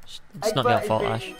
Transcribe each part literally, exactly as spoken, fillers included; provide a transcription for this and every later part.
It's, it's not your fault, Ash.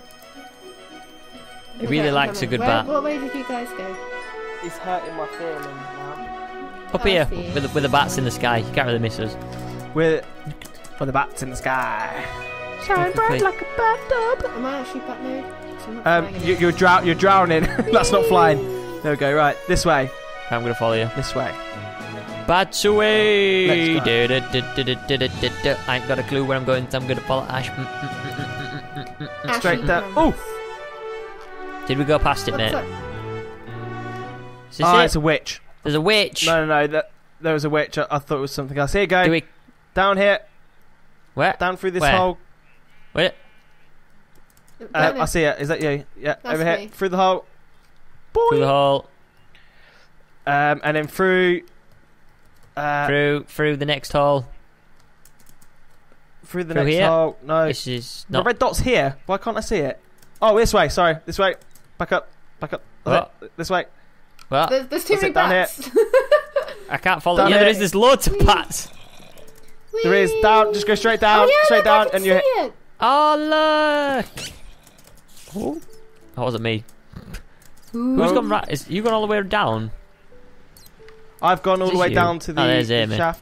It really Okay, I'm likes a coming. good Where, bat. What way did you guys go? It's hurting my feelings now. Up Oh, I here see. with the, with the bats in the sky. You can't really miss us. We're for the bats in the sky. Shine bright like a bathtub. Am I actually bat mode? 'Cause I'm not Um, flying you, anymore. you're drow You're drowning. That's not flying. There we go. Right, this way. I'm gonna follow you. This way. Bats away! Let's go. Du- du- du- du- du- du- du- du. I ain't got a clue where I'm going, so I'm gonna follow Ash. Mm, mm, mm, mm, mm, mm, mm, mm. Ashy Straight down. hands. Oh, Did we go past it, What's mate? up? Is this oh, it? it's a witch. There's a witch. No, no, no. That, there was a witch. I, I thought it was something else. Here you go. Do we? Down here. Where? Down through this Where? hole. Where? Uh, Don't I see it. Is that you? Yeah, That's over here. me. Through the hole. Through the hole. Um, and then through. Uh, Through through the next hole. through the through next here? hole. No. This is The not. red dot's here. Why can't I see it? Oh, this way. Sorry. This way. Back up. Back up. What? This way. Well, There's, there's too That's many it, down here. bats. I can't follow. Down Yeah, there here. is. There's loads of bats. There is. Down. Just go straight down. Oh, yeah, straight look, down. I can And you. see it. Oh look! Oh, that wasn't me. Ooh. Who's Oh. gone right? Is you gone all the way down? I've gone all Is the this way you? down to the, Oh, there's the Amy. shaft.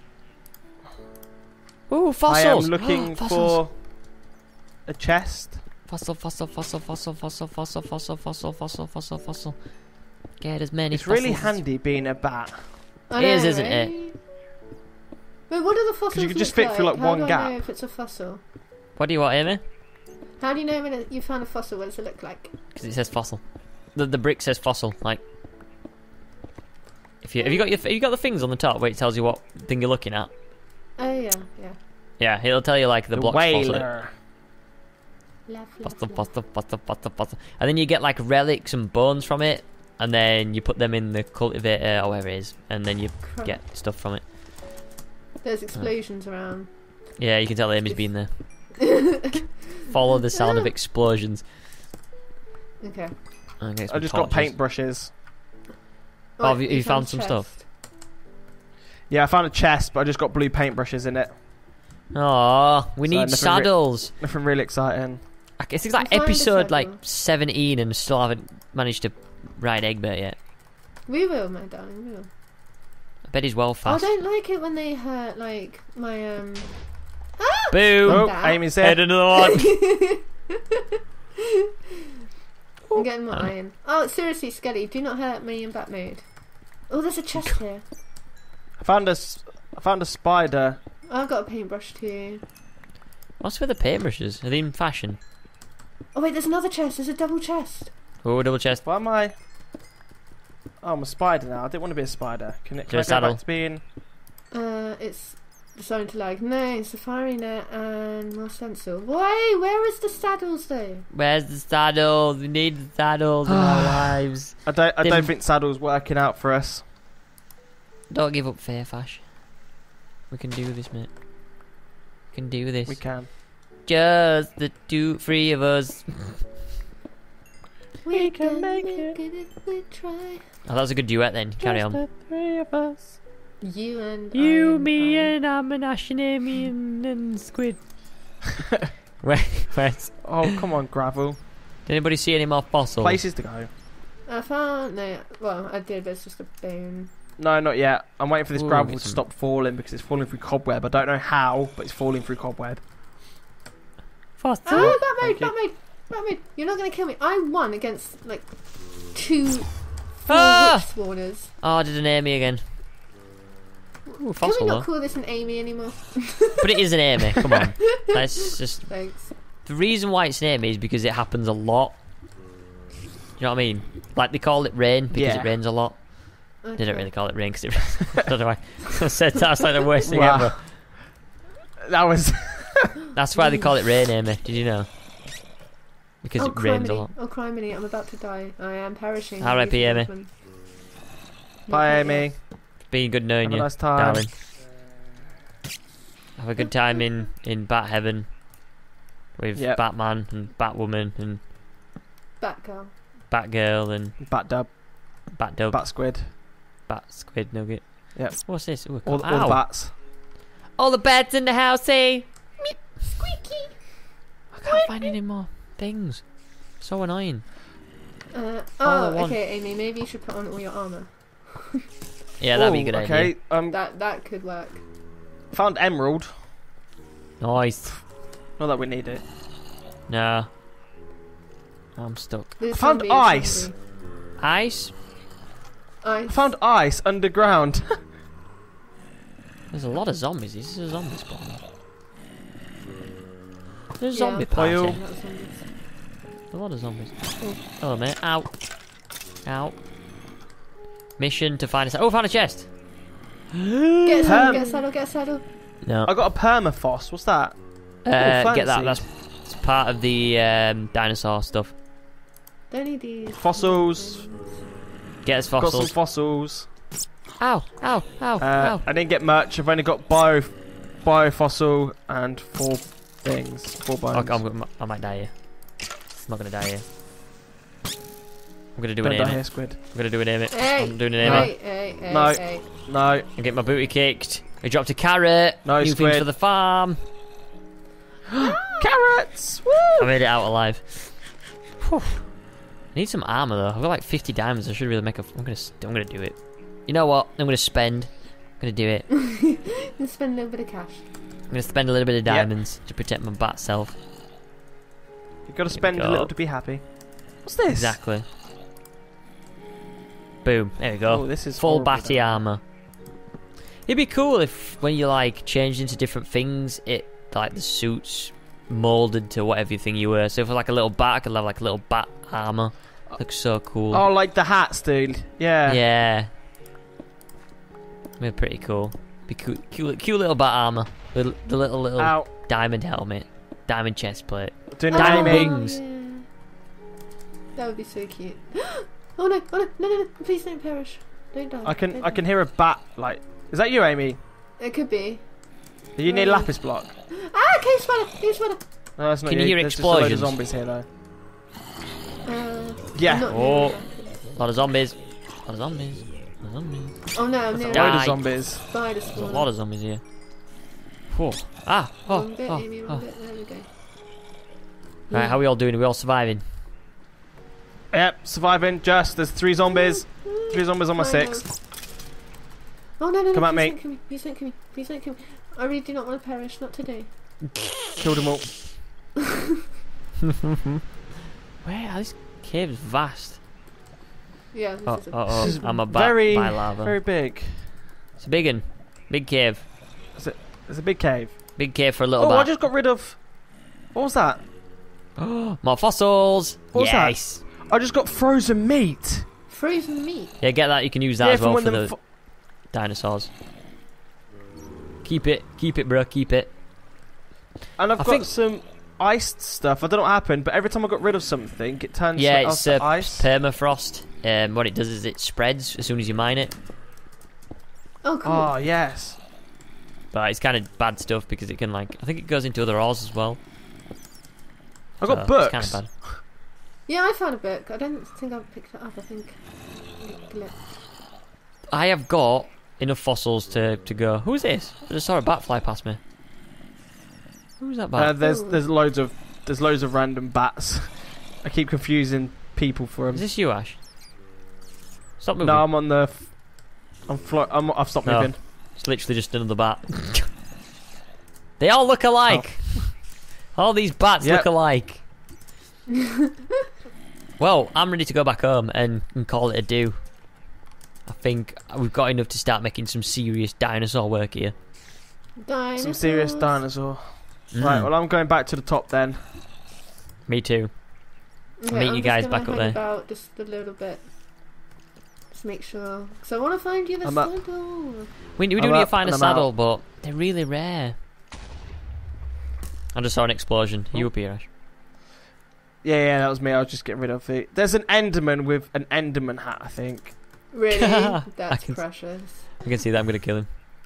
Ooh, I fossils! am looking Fossils. for a chest. Fossil, fossil, fossil, fossil, fossil, fossil, fossil, fossil, fossil, fossil, fossil. Get as many. It's really fossils as- handy being a bat. I It is, know, isn't it? right? Wait, what do the fossils you can just look fit through, like, How one do I gap. know if it's a fossil? What do you want, Amy? How do you know when it, you found a fossil? What does it look like? Because it says fossil. The the brick says fossil. Like, if you have you got your have you got the things on the top where it tells you what thing you're looking at. Oh yeah, yeah. Yeah, it'll tell you like the, The blocks fossil. whaler. Love, Fossil, love, love. fossil, fossil, fossil, fossil. And then you get like relics and bones from it, and then you put them in the cultivator or wherever it is, and then you Crap. get stuff from it. There's explosions around. Yeah, you can tell Amy's been there. Follow the sound of explosions. Okay. Okay, I just got paintbrushes. Oh, have you- you found some stuff? Yeah, I found a chest, but I just got blue paintbrushes in it. Oh, we So need nothing re- saddles. Nothing really exciting. I guess it's like Find a episode like saddle. seventeen, and still haven't managed to ride Egbert yet. We will, my darling. We will. I bet he's well I fast. don't like it when they hurt like my um. Boom! Oh, that. Amy's Head there. another one. I'm getting my Oh. iron. Oh, seriously, Skelly, do not hurt me in bat mode. Oh, there's a chest here. I found a, s- I found a spider. I've got a paintbrush too. What's with the paintbrushes? Are they in fashion? Oh wait, there's another chest. There's a double chest. Oh, double chest. Why am I? Oh, I'm a spider now. I didn't want to be a spider. Can it? Do Can a I go saddle. back to being? Uh, it's something to like. No, safari net and more stencil. Wait, where is the saddles though? Where's the saddles? We need the saddles in our lives. I don't. I Dim- don't think saddle's working out for us. Don't give up, Fairfash. We can do this, mate. We can do this. We can. Just the two, three of us. We can make it. if we try. Oh, that was a good duet then. Carry Just on. the three of us. You and You, I me, I. and I'm an Ash and Amy and, and Squid. Where, where's... Oh, come on, gravel. Did anybody see any more fossils? Places to go. I found no. Well, I did, but it's just a bone. No, not yet. I'm waiting for this Ooh, gravel get to some- stop falling because it's falling through cobweb. I don't know how, but it's falling through cobweb. Fossil? Oh, bat Thank mode, you. bat mode, bat mode. You're not gonna kill me. I won against like two full Ah! witch spawners. Oh, I did an Amy again. Ooh, Can we fossil not though. call this an Amy anymore? But it is an Amy, come on. Let's just... Thanks. The reason why it's an Amy is because it happens a lot. Do you know what I mean? Like they call it rain because Yeah. it rains a lot. Okay. They don't really call it rain because it I don't know why. I said that's like the worst thing Wow. ever. That was. That's why they call it rain, Amy. Did you know? Because Oh, it rains a criminy. lot. Oh, criminy. I'm about to die. I am perishing. R I P, Amy. Not Bye, quite Amy. yet. It's been good knowing Have a you, nice time. darling. Have a good time in, in Bat Heaven with Yep. Batman and Batwoman and Batgirl. Batgirl and Bat dub. Batdub, Bat squid. Bat Squid Nugget. Yep. What's this? Ooh, All, ow. all the bats. All the bats in the house say. Squeaky. I can't find any more things. So annoying. Uh, All I oh, want- okay, Amy. Maybe you should put on all your armor. Yeah, that'd be a Ooh, good okay. idea. Um, That that could work. found emerald. Nice. Not that we need it. Nah. I'm stuck. This found zombie is ice. hungry. Ice? Ice. I found ice underground. There's a lot of zombies. This is a zombie spawn. There's a Yeah. zombie party. Oil. Not zombies. A lot of zombies. Oh, hello, mate. Ow. Ow. Mission to find a... Oh, found a chest. Get a saddle, Perm- get a saddle, get a saddle. No. I got a permafrost. What's that? Uh, get that. fancy. That's, that's part of the um, dinosaur stuff. Don't need these. Fossils. Get us Got some fossils. fossils. Ow, ow, ow, Uh, ow. I didn't get much. I've only got bio, bio fossil and four things. Four bones. Okay, I'm, gonna- I might die here. I'm not gonna die here. I'm gonna do Don't an die aim here, it. squid. I'm gonna do an aim it. Hey, I'm doing an aim No. it. hey, hey, hey, No. hey. No. I get my booty kicked. I dropped a carrot. No, New squid. things for the farm. Carrots! Woo! I made it out alive. Whew. I need some armor though. I've got like fifty diamonds. I should really make a. I'm gonna. I'm gonna do it. You know what? I'm gonna spend. I'm gonna do it. I'm And spend a little bit of cash. gonna spend a little bit of Yep. diamonds to protect my bat self. You've got to we spend a go. little to be happy. What's this? Exactly. Boom. There we go. Oh, this is Full horrible, batty though. armor. It'd be cool if when you like changed into different things, it like the suits molded to whatever thing you were. So for like a little bat, I could have like a little bat armor. Looks so cool. Oh, like the hats, dude. Yeah. Yeah. They're pretty cool. Be cool, cute, cute little bat armor. The, the little little Ow. diamond helmet, diamond chest plate. Doing Diamond Amy. wings. yeah. That would be so cute. Oh no, oh no, no, no, no, please don't perish. Don't die. I can don't I die. can hear a bat. Like, is that you, Amy? It could be. Are you near Where? lapis block? Ah, cave spider, cave spider. No, that's not Can you hear There's just a load of explosions? zombies here, though. Uh, Yeah. I'm not Oh. near A lot of zombies. A lot of zombies. A lot of zombies. that. Oh no, I'm There's a near Die. load a of zombies. spider There's a spawn. lot of zombies here. Whoa. Ah. Oh. Wrong bit, oh, Amy, oh. wrong bit. There we go. Right, how are we all doing? Are we all surviving? Yep, surviving. Just there's three zombies. Three zombies on my Fine, six. Oh no, no, no! Come at please me. don't kill me! Please don't kill me! Please don't kill me! I really do not want to perish. Not today. Killed them all. Where? This cave's vast. Yeah. This Oh, is a oh, oh. This is I'm a bat very, by lava. very big. It's a big one. Big cave. It's a big cave. Big cave for a little Oh, I bat. just got rid of. What was that? More fossils. What was that? yes. I just got frozen meat. frozen meat. Yeah, get that. You can use that Yeah, as well from for when the them. dinosaurs. Keep it. Keep it, bro. Keep it. And I've I got think- some iced stuff. I don't know what happened, but every time I got rid of something, it turns Yeah, to- it's to uh, ice. permafrost. Um, what it does is it spreads as soon as you mine it. Oh, cool. Oh yes. But it's kind of bad stuff because it can like I think it goes into other ores as well. I got So books. It's kind of bad. Yeah, I found a book. I don't think I picked it up. I think. Glip. I have got enough fossils to, to go. Who's this? I just saw a bat fly past me. Who's that bat? Uh, there's Ooh. there's loads of there's loads of random bats. I keep confusing people for Is them. this you, Ash? Stop moving. No, I'm on the. F- I'm flo- I'm I've stopped No. moving. It's literally just another bat. They all look alike. All these bats Yep. look alike. Well, I'm ready to go back home and, and call it a do. I think we've got enough to start making some serious dinosaur work here. Dinosaurs. Some serious dinosaur. Mm. Right. Well, I'm going back to the top then. Me too. Okay, meet I'm you just guys gonna back up hang there. About just a little bit. Just make sure. Because I want to find you the I'm up. saddle. We, we do I'm need to up find a and I'm out. saddle, but they're really rare. I just saw an explosion. You Oh. up here, Ash? Yeah, yeah, that was me. I was just getting rid of it. There's an Enderman with an Enderman hat, I think. Really? I That's can- precious. I can see that. I'm going to kill him.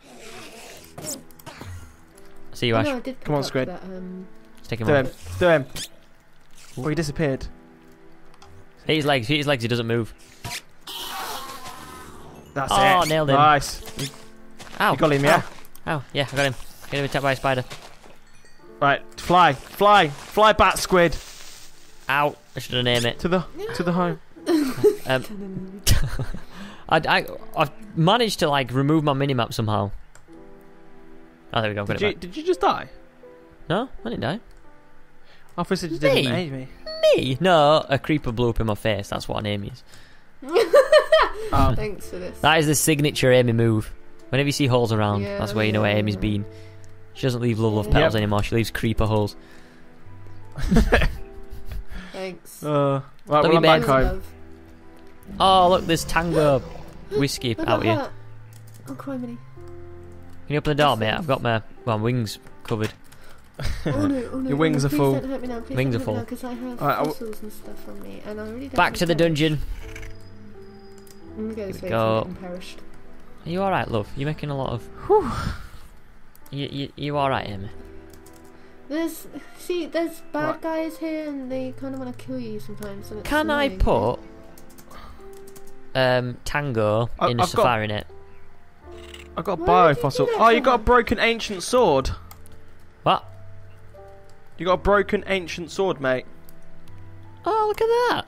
See you, Oh, Ash. no, I did pick Come on, up Squid. That, um, Let's take him Do on. him. Do him. Oh, he disappeared. Hit his legs. Hit his legs. He doesn't move. That's Oh, it. nailed him. Nice. Ow. You got him, yeah? Ow. Ow. Yeah, I got him. Get him attacked by a spider. Right, fly, fly, fly, bat squid Ow! I should have named it. to the to the home. Um, I, I, I've managed to like remove my minimap somehow. Oh, there we go. I've got Did it you back. did you just die? No, I didn't die. I thought you didn't Me? age me. Me? No, a creeper blew up in my face. That's what an Amy is. Oh. Thanks for this. That is the signature Amy move. Whenever you see holes around, Yeah, that's where you know where yeah, Amy's yeah. been. She doesn't leave love love Yeah. petals Yep. anymore. She leaves creeper holes. Thanks. Uh, right, Let well, me I'm back beg. home. Love. Oh, look, there's Tango whiskey Look out at here. that. Oh, criminy. Can you open the door, mate? I've got my well wings covered. Oh no, oh no. Your wings oh, are no, full. Please don't hurt me now. Please Wings don't are hurt me now, full. because I have Alright, I w- fossils and stuff on me, and I really don't Back to the want perish. dungeon. I'm gonna go this we way go. and perished. Are you alright, love? You're making a lot of. You you you alright, Amy? There's, see, there's bad What? guys here, and they kind of want to kill you sometimes. And it's Can I annoying. put um Tango I- in a I've got- safari net? I've got a Why would you biofossil. do that Oh, you for got a her? broken ancient sword. What? You got a broken ancient sword, mate. Oh, look at that!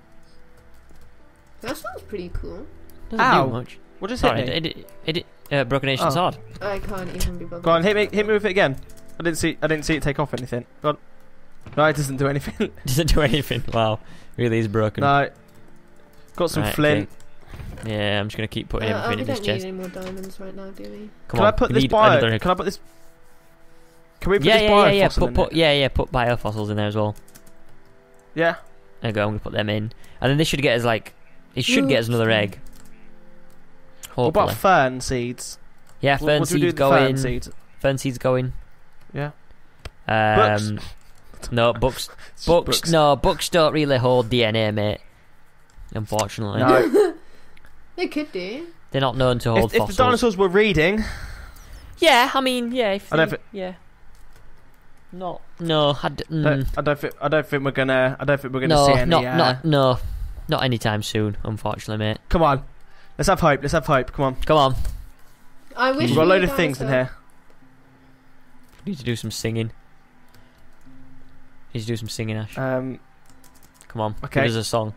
That sounds pretty cool. Doesn't Ow. do much. What just Sorry, hit me? it it, it, it uh, broken ancient Oh. sword. I can't even be bothered. Go on, hit me, hit me with it again. I didn't see, I didn't see it take off anything. Go on. No, it doesn't do anything. Doesn't do anything. Wow, really is broken. No. Got some Right, flint. okay. Yeah, I'm just gonna keep putting Uh, uh, everything we in this don't need chest. any more diamonds right now, do we? Come Can on, I put we this need bio? another- Can I put this? Can we put Yeah, this yeah, bio yeah, yeah. fossil Put, in put, it? yeah, yeah. Put biofossils in there as well. Yeah. There you go. I'm gonna put them in, and then this should get us like, it should get us another egg. What Hopefully. about fern seeds? Yeah, What- fern what do we do seeds with the fern going. seeds? Fern seeds going. Yeah. Um, no books. Books. No, books don't really hold D N A, mate. Unfortunately, No. They could do. they're not known to hold if, if the fossils. dinosaurs were reading, Yeah, I mean, yeah. If I don't they- thi- yeah. Not. No, I d- mm, don't- I don't think I don't think we're gonna I don't think we're gonna no, see any. not, uh, not, no, not anytime soon. Unfortunately, mate. Come on, let's have hope. Let's have hope. Come on, Come on, I wish we've got a we load had of things in dinosaur. here. need to do some singing. Need to do some singing, Ash. Um, Come on, okay. give us a song.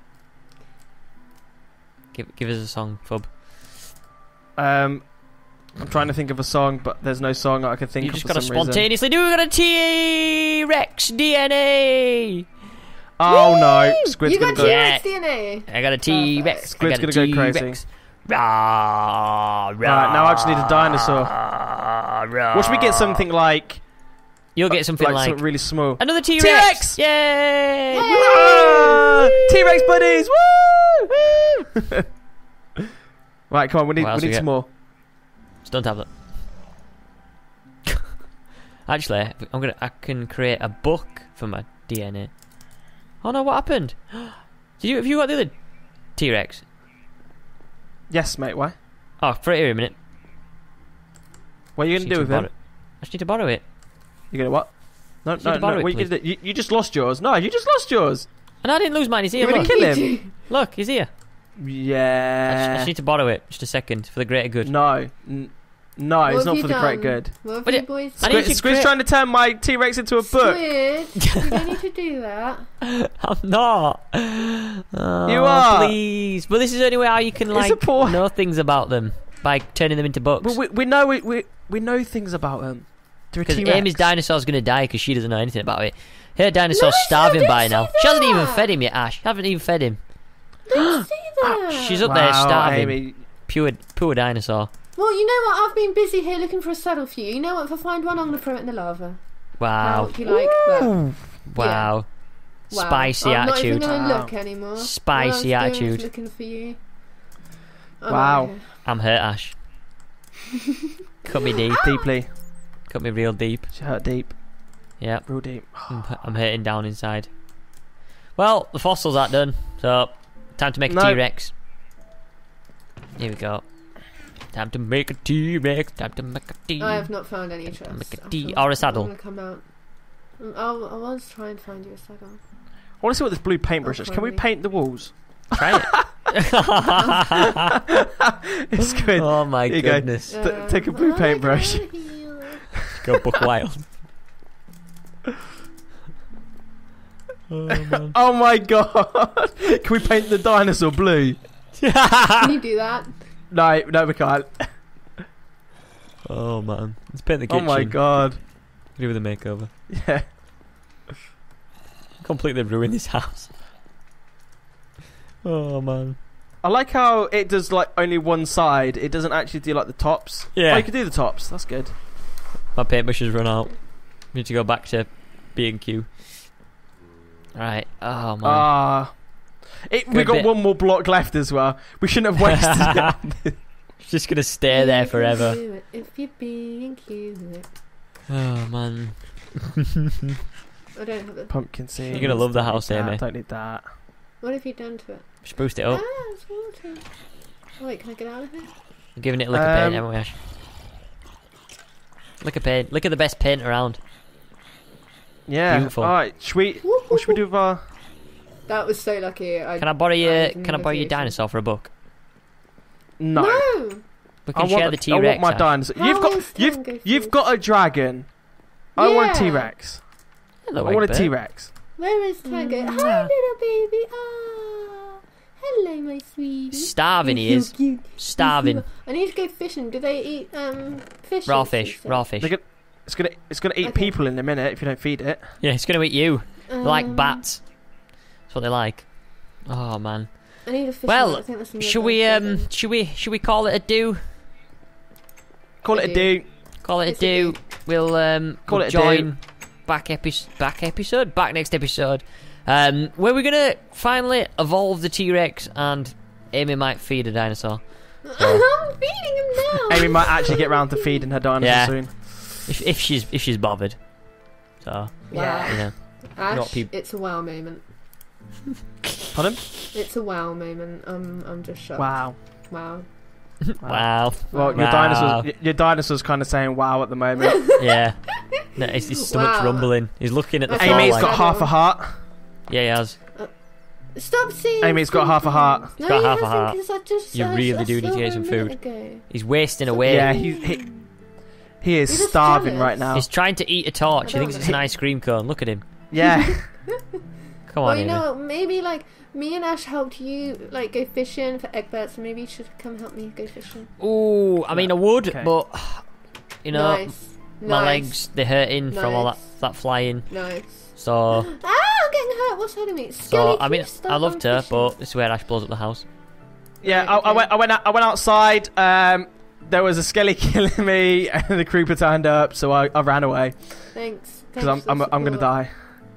Give, give us a song, Fub. um, I'm trying to think of a song, but there's no song that I can think You of just for gotta some reason. spontaneously do. We got a T Rex D N A. Oh no, Woo! Squid's You gonna got go. Yeah. T-Rex D N A. I got a T Rex. Squid's gonna go crazy. Rah, rah, Right, now I just need a dinosaur. rah. What should we get something like? You'll get something like, like, something really small. another T T-Rex! Rex. Yay! Ah, T-Rex buddies! Woo! Right, come on. We need What else we we need get? some more. Stun tablet. Actually, I'm gonna. I can create a book for my D N A. Oh no! What happened? Did you? Have you got the other T Rex? Yes, mate. Why? Oh, for it here a minute. What are you Just gonna do need with to him? borrow- I just need to borrow it. You gonna what? No, Just no, need to borrow no. it, What you please. gonna do? You, you just lost yours. No, you just lost yours. And I didn't lose mine. He's here. You Look. already kill him. Look, he's here. I just, I Yeah. just need to borrow it. Just a second for the greater good. No. N- no, What it's have not you for the great done? good. What have But you it- boys I need Squid, to Squid's create- trying to turn my T-Rex into a book. Squid, you don't need to do that. I'm not. Oh, You are. Please. But this is the only way how you can It's a like poor- know things about them by turning them into books. But we, we know we, we we know things about them. They're a Because T-Rex. Amy's dinosaur's gonna die because she doesn't know anything about it. Her dinosaur's No, starving don't by say now. She hasn't even that. fed him yet, Ash. Haven't even fed him. Don't say that. She's up wow, there starving. Amy. Pure, pure dinosaur. Well, you know what? I've been busy here looking for a saddle for you. You know what? If I find one, I'm going to throw it in the lava. Wow. How do you like that? Ooh. Wow. Wow. Spicy I'm not even attitude. going to Wow. look anymore. Spicy All I was doing was attitude. looking for you. I'm Wow. out here. I'm hurt, Ash. Cut me deep. Deeply. Cut me real deep. She hurt deep. Yep. Real deep. I'm, I'm hurting down inside. Well, the fossils aren't done, so time to make a No. T-Rex. Here we go. Time to make a T-Rex. Time to make a T. I have not found any Make chests. a at D- all. or a saddle. I'm going to come out. Mm, I'll, I was trying to find you a saddle. I want to see what this blue paintbrush Oh, is. Can we finally. paint the walls? Try it. It's good. Oh my Here you go. goodness. T- take a blue I paintbrush. can't heal. Go buck wild. Oh, man. Oh my god! Can we paint the dinosaur blue? Can you do that? No, no, we can't. Oh man, let's paint the Oh kitchen. my god! Do with a makeover. Yeah. Completely ruin this house. Oh man. I like how it does like only one side. It doesn't actually do like the tops. Yeah. Oh, you can do the tops. That's good. My paintbrush has run out. Need to go back to B and Q. Right. Oh man. Ah. It, we Good got bit. one more block left as well. We shouldn't have wasted it. It's just gonna stay there You can forever. do it if you're being cute. Oh man. I don't have it. Pumpkin seed. You're gonna love the house, Don't need Amy. that, Don't need that. What have you done to it? Spruced it up. Ah, it's water. Oh, wait, can I get out of here? We're giving it a lick of paint, Um, haven't we, Ash? Lick of paint. Look at the best paint around. Yeah. Beautiful. All right. Should we? What should we do with our? That was so lucky. I, Can I borrow your was Can I borrow your negotiation. dinosaur for a book? No. No! We I can want share the- the T I Rex. want my dinosaur. You've How got. is You've. Tango You've Fish? got a dragon. I want a Yeah. T Rex. Hello, I want a Egbert. T Rex. Where is Tango? Mm, Hi, yeah. little baby. Ah, hello, my sweetie. Starving he You're is. so cute. Starving. I need to go fishing. Do they eat um fish? Raw fish. Raw fish. They're gonna, it's gonna. It's gonna eat Okay. people in a minute if you don't feed it. Yeah, it's gonna eat you. They're like Um, bats. That's what they like. Oh man. I need a fish. Well, I think that's some Should red we bait um? in. Should we? Should we call it a do? Call it a do. Call it a It's a do. do. We'll um. Call we'll it a do. join back episode. Back episode. Back next episode. Um, where we're gonna finally evolve the T Rex and Amy might feed a dinosaur. I'm feeding him now. Amy might actually get round to feeding her dinosaur Yeah. soon. If if she's if she's bothered. So Wow. Yeah. you know. Ash, not peop- it's a wow moment. Pardon? It's a wow moment. I'm I'm just shocked. Wow. Wow. Wow. Well, your Wow. dinosaur's your dinosaur's kind of saying wow at the moment. Yeah. No, his, his stomach's Wow. rumbling. He's looking at the I floor Amy's like, got half a heart. yeah, he has. Stop seeing. Amy's got half a heart. No, He's got he half a hasn't, heart. 'cause I just, You I really I do need to saw get him some a minute food. ago. He's wasting away. Yeah, he he, he is You're just starving jealous. right now. He's trying to eat a torch. He I thinks don't it's an ice cream cone. Look at him. Yeah. Come Well, on, you Amy. know, what, maybe like me and Ash helped you like go fishing for Egbert, so maybe you should come help me go fishing. Ooh, I mean, I would, Okay. but you know, nice. my nice. legs they're hurting from all that Nice. that flying. Nice. So, Ah, I'm getting hurt. What's hurting me? so Skelly, I can mean, you stop I loved on her, fishing? but this is where Ash blows up the house. Yeah, I, I Okay. went. I went. Out, I went outside. Um, there was a skelly killing me, and the creeper turned up, so I, I ran away Thanks. because I'm Thanks I'm for I'm gonna support. die.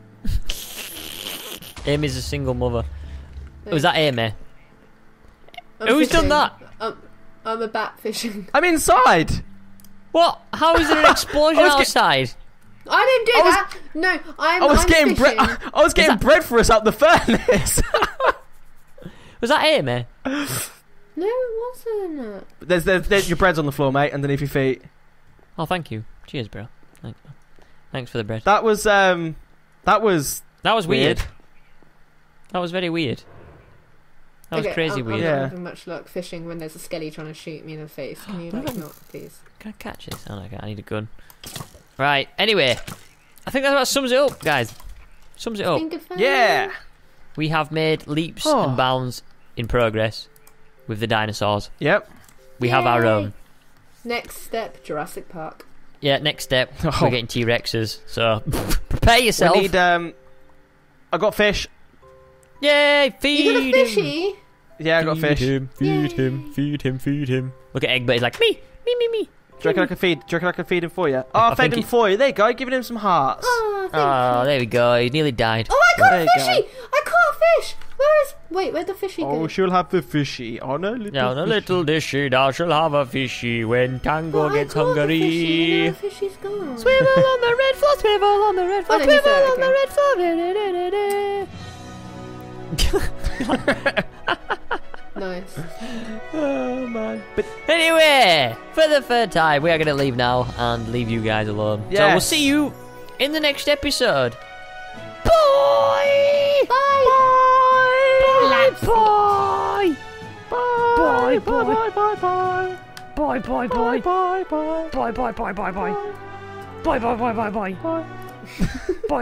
Amy's a single mother. Was Thanks. that Amy? I'm Who's done fishing. that? I'm, I'm a bat fishing. I'm inside. What? How is there an explosion I was get- outside? I didn't do I was- that. No, I'm. I was I'm getting fishing. bread. I was getting that- bread for us up the furnace. Was that Amy? No, it wasn't. there's, there's there's your bread's on the floor, mate, underneath your feet. Oh, thank you. Cheers, bro. Thanks, man. Thanks for the bread. That was um, that was That was weird. weird. That was very weird. That was Okay, crazy I'm, weird. I'm Yeah. not having much luck fishing when there's a skelly trying to shoot me in the face. Can you like not, please? Can I catch this? Oh, no, I need a gun. Right. Anyway, I think that about sums it up, guys. Sums it up. Been good fun. Yeah. We have made leaps Oh. and bounds in progress with the dinosaurs. Yep. We have our Yay. own. Next step, Jurassic Park. Yeah. Next step, Oh. we're getting T Rexes. So prepare yourself. We need um. I got fish. Yay! Feed You got a him. fishy? Yeah, I got feed fish. him. Feed Yay. him. Feed him. Feed him. Look at Egbert. He's like me, me, me, me. Do you reckon I can feed? Do you reckon I can feed him for you? Oh, I I fed think him he- for you. There you go. Giving him some hearts. Oh, thank Oh, you. there we go. He nearly died. Oh, I caught There a you fishy! I caught a fish! Where is... Wait, where'd the fishy Oh, go? she'll have the fishy on a little. Down a fishy. little dishy, thou shall have a fishy when Tango Oh, I gets caught the fishy, hungry. and now the fishy's gone. Swivel on the red floor, swivel on the red floor, Oh, no, he's swivel there, on the okay. red floor. Da, da, da, da, Nice. Oh man. But da. Anyway, for the third time, we are going to leave now and leave you guys alone. So we'll Yes. see you in the next episode. Bye! Bye! Bye! Bye. Bye! bye Bye, bye bye. bye bye Bye, bye, bye bye. bye bye Bye, bye, bye, bye, bye. Bye, bye, bye, bye, bye. bye. Bye.